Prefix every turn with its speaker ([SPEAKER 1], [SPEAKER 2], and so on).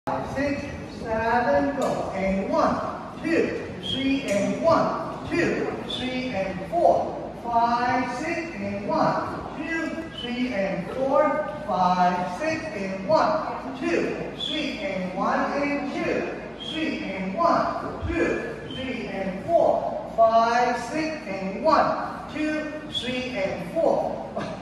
[SPEAKER 1] 6, 7, go. And 1, 2, 3, and 1, 2, 3, and 4, 5, 6, and 1, 2, 3, and 4, 5, 6, and 1, 2, 3, and 1, and 2, 3, and 1, 2, 3, and 4, 5, 6, and 1, 2, 3, and 4.